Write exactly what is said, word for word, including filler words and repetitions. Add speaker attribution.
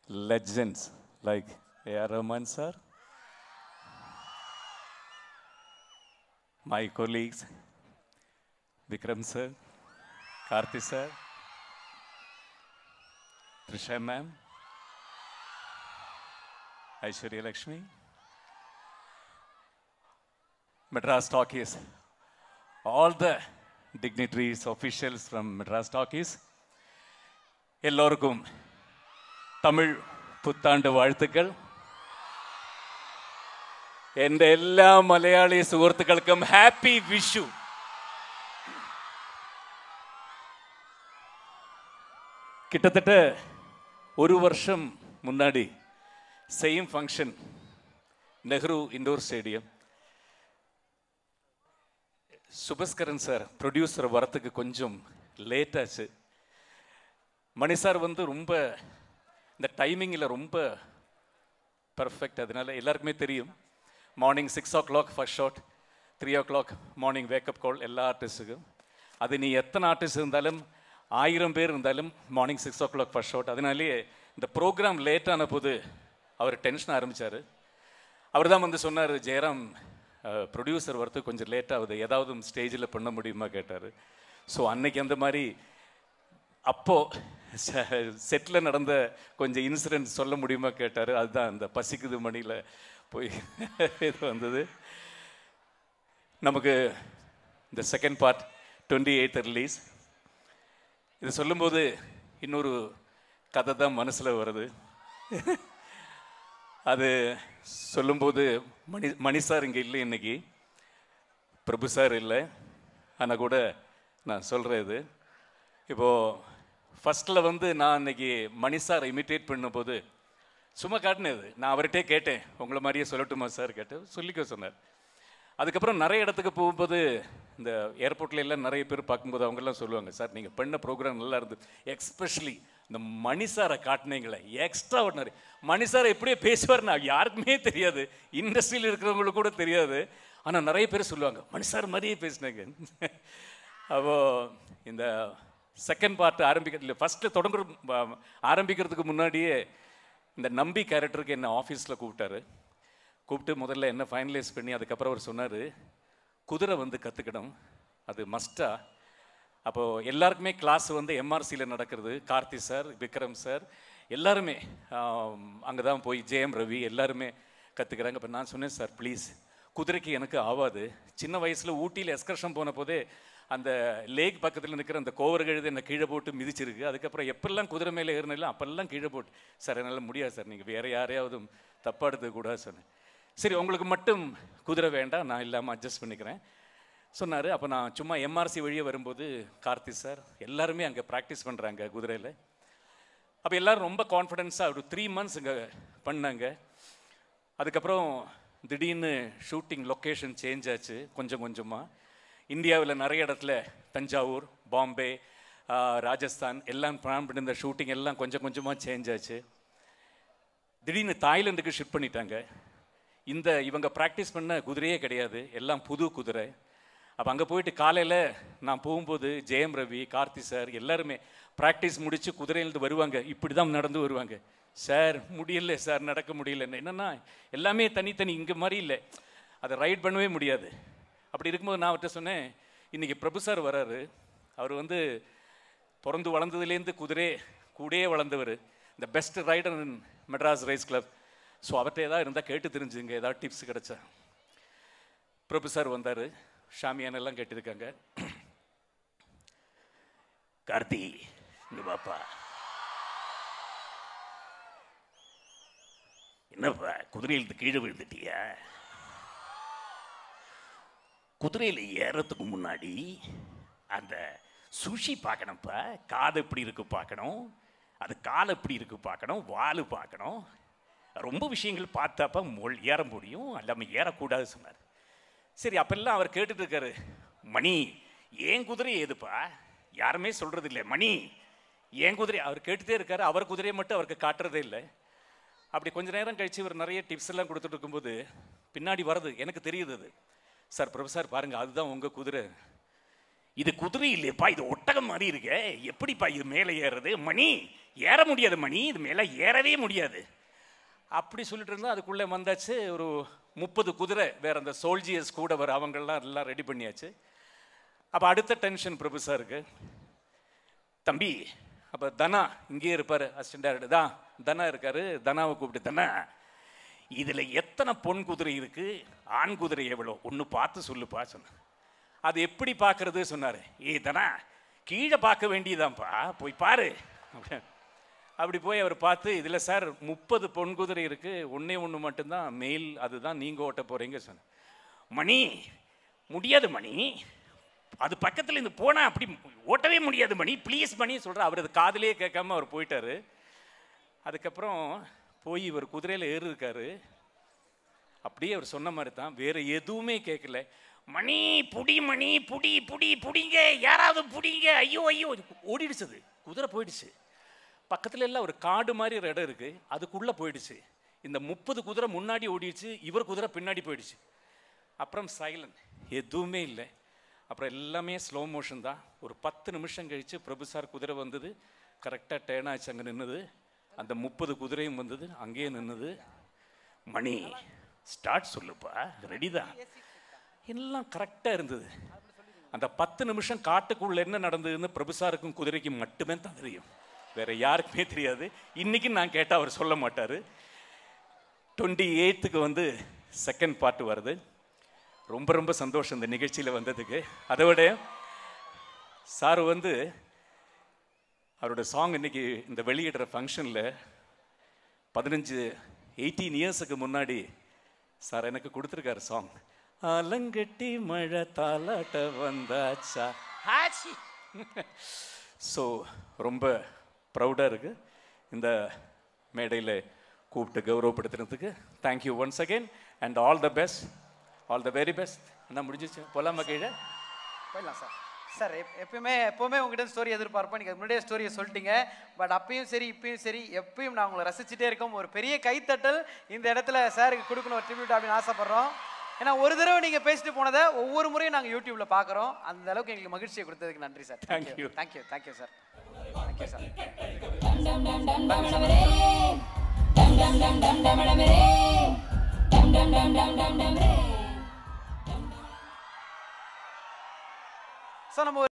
Speaker 1: legends like Jeyaram sir, my colleagues, Vikram sir, Karthi sir, Trisha ma'am, Aishwarya Lakshmi, Madras Talkies, all the dignitaries, officials from Madras Talkies, எல்லோருக்கும் தமிழ் புத்தாண்டு வாழ்த்துக்கள். എൻ്റെ എല്ലാ മലയാളി സുഹൃത്തുക്കൾക്കും happy Vishu. கிட்டத்தட்ட ஒரு வருஷம் முன்னாடி same function Nehru indoor stadium. Subaskaran sir producer வரத்துக்கு கொஞ்சம் லேட் ஆச்சு. மணி சார் வந்து ரொம்ப இந்த டைமிங்கில் ரொம்ப பர்ஃபெக்ட். அதனால எல்லாருக்குமே தெரியும், morning six o'clock first shot, three o'clock morning wake up call எல்லா ஆர்டிஸ்ட்டுக்கும். அது நீ எத்தனை ஆர்டிஸ்ட் இருந்தாலும் ஆயிரம் பேர் இருந்தாலும் morning six o'clock first shot. அதனாலேயே இந்த ப்ரோக்ராம் லேட்டான போது அவர் டென்ஷன் ஆரம்பித்தார். அவர் தான் வந்து சொன்னார், ஜெயராம் ப்ரொடியூசர் வரத்துக்கு கொஞ்சம் லேட் ஆகுது, ஏதாவது ஸ்டேஜில் பண்ண முடியுமா கேட்டார். ஸோ அன்னைக்கு அந்த மாதிரி அப்போது செட்டில் நடந்த கொஞ்சம் இன்சிடென்ட் சொல்ல முடியுமா கேட்டார். அதுதான் அந்த பசிக்குது மணியில் போய் இது வந்தது. நமக்கு இந்த second part twenty eighth release. இது சொல்லும்போது இன்னொரு கதை தான் மனசில் வருது. அது சொல்லும்போது மணி மணி சார் இங்கே இல்லை இன்னைக்கு, பிரபு சார் இல்லை. ஆனால் கூட நான் சொல்கிறேன், இது இப்போது ஃபஸ்ட்டில் வந்து நான் இன்னைக்கு மணி சார் இமிட்டேட் பண்ணும்போது சும்மா காட்டினது. நான் அவர்கிட்டே கேட்டேன், உங்களை மாதிரியே சொல்லட்டுமா சார் கேட்டேன், சொல்லிக்க சொன்னார். அதுக்கப்புறம் நிறைய இடத்துக்கு போகும்போது இந்த ஏர்போர்ட்டில் எல்லாம் நிறைய பேர் பார்க்கும்போது அவங்கெல்லாம் சொல்லுவாங்க, சார் நீங்கள் பண்ண ப்ரோக்ராம் நல்லா இருந்தது, எக்ஸ்பெஷலி இந்த மணி சாரை காட்டினீங்களே எக்ஸ்ட்ரா ஆர்டினரி. மணி சார் எப்படியே பேசுவார்னா யாருக்குமே தெரியாது, இண்டஸ்ட்ரியில் இருக்கிறவங்களுக்கு கூட தெரியாது. ஆனால் நிறைய பேர் சொல்லுவாங்க, மணி சார் மாதிரியே பேசினாங்க. அப்போது இந்த செகண்ட் பார்ட் ஆரம்பிக்கிறது இல்லை, ஃபஸ்ட்டு தொடங்குற ஆரம்பிக்கிறதுக்கு முன்னாடியே இந்த நம்பி கேரக்டருக்கு என்ன ஆஃபீஸில் கூப்பிட்டாரு. கூப்பிட்டு முதல்ல என்ன ஃபைனலைஸ் பண்ணி அதுக்கப்புறம் அவர் சொன்னார், குதிரை வந்து கற்றுக்கணும், அது மஸ்ட்டாக. அப்போது எல்லாருக்குமே கிளாஸ் வந்து எம்ஆர்சியில் நடக்கிறது. கார்த்தி சார், விக்ரம் சார் எல்லாருமே அங்கே தான் போய், ஜெயம் ரவி எல்லாருமே கற்றுக்கிறாங்க. இப்போ நான் சொன்னேன், சார் ப்ளீஸ் குதிரைக்கு எனக்கு ஆகாது. சின்ன வயசில் ஊட்டியில் எஸ்கர்ஷன் போன போதே அந்த லேக் பக்கத்தில் நிற்கிற அந்த கோவர் கழுது என்னை கீழே போட்டு மிதிச்சிருக்கு. அதுக்கப்புறம் எப்பெல்லாம் குதிரை மேலே ஏறினாலும் அப்பெல்லாம் கீழே போட்டு, சார் என்னால் முடியாது சார், நீங்கள் வேறு யாரையாவது தப்பாக எடுத்துக்கூடாது சொன்னேன். சரி உங்களுக்கு மட்டும் குதிரை வேண்டாம், நான் இல்லாமல் அட்ஜஸ்ட் பண்ணிக்கிறேன் சொன்னார். அப்போ நான் சும்மா எம்ஆர்சி வழியே வரும்போது கார்த்தி சார் எல்லாருமே அங்கே ப்ராக்டிஸ் பண்ணுறாங்க குதிரையில். அப்போ எல்லோரும் ரொம்ப கான்ஃபிடென்ஸாக ஒரு த்ரீ மந்த்ஸ் இங்கே பண்ணாங்க. அதுக்கப்புறம் திடீர்னு ஷூட்டிங் லொக்கேஷன் சேஞ்ச் ஆச்சு கொஞ்சம் கொஞ்சமாக. இந்தியாவில் நிறைய இடத்துல தஞ்சாவூர், பாம்பே, ராஜஸ்தான் எல்லாம் பிளான் பண்ணியிருந்த ஷூட்டிங் எல்லாம் கொஞ்சம் கொஞ்சமாக சேஞ்ச் ஆச்சு. திடீர்னு தாய்லாந்துக்கு ஷிஃப்ட் பண்ணிட்டாங்க. இந்த இவங்க ப்ராக்டிஸ் பண்ண குதிரையே கிடையாது, எல்லாம் புது குதிரை. அப்போ அங்கே போயிட்டு காலையில் நான் போகும்போது ஜெயம் ரவி, கார்த்தி சார் எல்லாருமே ப்ராக்டிஸ் முடித்து குதிரையிலேருந்து வருவாங்க, இப்படி தான் நடந்து வருவாங்க. சார் முடியல சார், நடக்க முடியல. என்னென்னா எல்லாமே தனித்தனி, இங்கே மாதிரி இல்லை, அதை ரைட் பண்ணவே முடியாது. அப்படி இருக்கும்போது நான் அவர்கிட்ட சொன்னேன், இன்றைக்கி பிரபு சார் வர்றாரு, அவர் வந்து பிறந்து வளர்ந்ததுலேருந்து குதிரை கூடயே வளர்ந்தவர், இந்த best rider in Madras race club. So அவர்கிட்ட ஏதாவது இருந்தால் கேட்டு தெரிஞ்சுங்க, ஏதாவது டிப்ஸ் கிடச்சா. பிரபு சார் வந்தார், ஷாமியானெல்லாம் கேட்டிருக்காங்க. கார்த்தி இங்கே பாப்பா, என்னப்பா குதிரையிலிருந்து கீழே விழுந்துட்டியா? குதிரையில் ஏறத்துக்கு முன்னாடி அந்த சுஷி பார்க்கணும்ப்பா, காது எப்படி இருக்கு பார்க்கணும், அது கால் எப்படி இருக்கு பார்க்கணும், வால் பார்க்கணும், ரொம்ப விஷயங்கள் பார்த்தாப்பா மொழி ஏற முடியும், எல்லாமே ஏறக்கூடாது சொன்னார். சரி அப்பெல்லாம் அவர் கேட்டுட்டு இருக்காரு, மணி ஏன் குதிரை ஏதுப்பா, யாருமே சொல்கிறது இல்லை, மணி ஏன் குதிரை, அவர் கேட்டுகிட்டே இருக்காரு. அவர் குதிரையை மட்டும் அவருக்கு காட்டுறதே இல்லை. அப்படி கொஞ்ச நேரம் கழித்து இவர் நிறைய டிப்ஸ் எல்லாம் கொடுத்துட்டு இருக்கும்போது பின்னாடி வருது, எனக்கு தெரியுது அது. சார் பிரபு சார் பாருங்கள், அதுதான் உங்கள் குதிரை. இது குதிரை இல்லையப்பா, இது ஒட்டகம் மாதிரி இருக்கு, எப்படிப்பா இது மேலே ஏறுறது? மணி ஏற முடியாது, மணி இது மேலே ஏறவே முடியாது அப்படி சொல்லிட்டு இருந்தால் அதுக்குள்ளே வந்தாச்சு ஒரு முப்பது குதிரை, வேற அந்த சோல்ஜியர்ஸ் கூட வர அவங்கெல்லாம் எல்லாம் ரெடி பண்ணியாச்சு. அப்போ அடுத்த டென்ஷன் பிரபு சாருக்கு, தம்பி அப்போ தனா இங்கேயே இருப்பார், அசிஸ்டன்ட் டைரக்டர் தான் தனா இருக்காரு. தனாவை கூப்பிட்டு, தனா இதில் எத்தனை பொன் குதிரை இருக்கு, ஆண் குதிரை எவ்வளோ, ஒன்று பார்த்து சொல்லுப்பா சொன்ன. அது எப்படி பார்க்கறது சொன்னார். ஏ தனா கீழே பார்க்க வேண்டியதான்ப்பா, போய் பாரு. அப்படி போய் அவர் பார்த்து, இதில் சார் முப்பது பொன் குதிரை இருக்குது, ஒன்றே ஒன்று மட்டும்தான் மெயில், அதுதான் நீங்கள் ஓட்ட போகிறீங்க சொன்ன. மணி முடியாது மணி, அது பக்கத்தில் இருந்து போனால் அப்படி ஓட்டவே முடியாது மணி, ப்ளீஸ் மணி சொல்கிற. அவர் அது காதிலே கேட்காம அவர் போயிட்டார். அதுக்கப்புறம் போய் இவர் குதிரையில் ஏறிருக்காரு. அப்படியே அவர் சொன்ன மாதிரி தான், வேறு எதுவுமே கேட்கல. மணி புடி, மணி புடி புடி புடிங்க, யாராவது புடிங்க, ஐயோ ஐயோ. ஓடிடுச்சு, குதிரை போயிடுச்சு. பக்கத்துல எல்லாம் ஒரு காடு மாதிரி ஒரு இடம் இருக்குது, அதுக்குள்ளே போயிடுச்சு. இந்த முப்பது குதிரை முன்னாடி ஓடிடுச்சு, இவர் குதிரை பின்னாடி போயிடுச்சு. அப்புறம் சைலண்ட், எதுவுமே இல்லை. அப்புறம் எல்லாமே ஸ்லோ மோஷன் தான். ஒரு பத்து நிமிஷம் கழித்து பிரபு சார் குதிரை வந்தது, கரெக்டாக டேர்ன் ஆச்சு, அங்கே நின்றுது. அந்த முப்பது குதிரையும் வந்தது, அங்கேயே நின்றுது. மணி ஸ்டார்ட் சொல்லுப்பா, ரெடி தான். எல்லாம் கரெக்டாக இருந்தது. அந்த பத்து நிமிஷம் காட்டுக்குள்ளே என்ன நடந்ததுன்னு பிரபு சாருக்கும் குதிரைக்கும் மட்டுமே தான் தெரியும், வேற யாருக்குமே தெரியாது. இன்னைக்கு நான் கேட்டால் அவர் சொல்ல மாட்டார். டுவெண்ட்டி எயித்துக்கு வந்து செகண்ட் பார்ட் வருது. ரொம்ப ரொம்ப சந்தோஷம் இந்த நிகழ்ச்சியில் வந்ததுக்கு. அதை விட சார் வந்து அவரோட சாங் இன்னைக்கு இந்த வெளியிடுற ஃபங்க்ஷனில் பதினஞ்சு எயிட்டீன் இயர்ஸுக்கு முன்னாடி சார் எனக்கு கொடுத்துருக்காரு சாங். ஆலங்கட்டி மழை தாலாட்ட வந்தாச்சா. ஸோ ரொம்ப ப்ரௌடாக இருக்குது இந்த மேடையில் கூப்பிட்டு கௌரவப்படுத்துறதுக்கு. Thank you once again and all the best, all the very best. என்ன முடிஞ்சிச்சு, போலாமா கீழே
Speaker 2: போயிடலாம் சார். சார் எப்பயுமே எப்போவுமே உங்ககிட்ட ஸ்டோரி எதிர்பார்ப்போம், நீங்கள் முன்னாடியே ஸ்டோரியை சொல்லிட்டீங்க. பட் அப்பயும் சரி இப்பயும் சரி எப்பயும் நான் உங்களை ரசிச்சுட்டே இருக்கோம். ஒரு பெரிய கைத்தட்டல் இந்த இடத்துல சாருக்கு கொடுக்கணும், ஒரு ட்ரிபியூட் அப்படின்னு ஆசைப்பட்றோம். ஏன்னா ஒரு தடவை நீங்கள் பேசிட்டு போனதை ஒவ்வொரு முறையும் நாங்கள் யூடியூப்ல பார்க்குறோம். அந்த அளவுக்கு எங்களுக்கு மகிழ்ச்சியை கொடுத்ததுக்கு நன்றி sir.
Speaker 1: Thank you
Speaker 2: thank you thank you sir. Thank you sir. So நம்ம